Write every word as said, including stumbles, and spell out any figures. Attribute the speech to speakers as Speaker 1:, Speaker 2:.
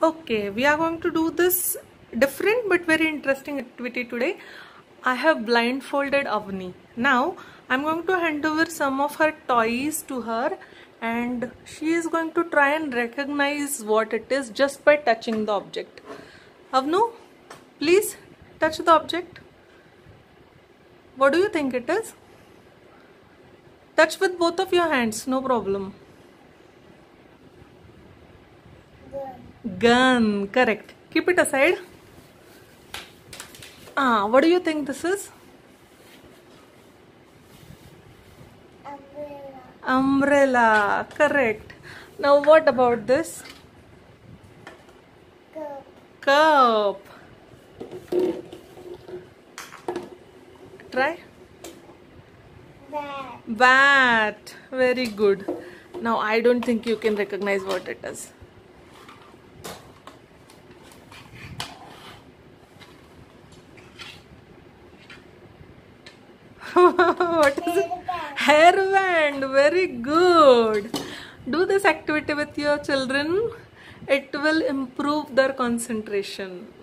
Speaker 1: Okay, we are going to do this different but very interesting activity today. I have blindfolded Avni. Now I'm going to hand over some of her toys to her and she is going to try and recognize what it is just by touching the object. Avnu, please touch the object. What do you think it is? Touch with both of your hands, no problem. Gun, correct. Keep it aside. Ah, what do you think this is?
Speaker 2: Umbrella.
Speaker 1: Umbrella, correct. Now what about this?
Speaker 2: Cup.
Speaker 1: Cup. Try.
Speaker 2: Bat.
Speaker 1: Bat. Very good. Now I don't think you can recognize what it is. What is it? Hairband. Very good. Do this activity with your children. It will improve their concentration.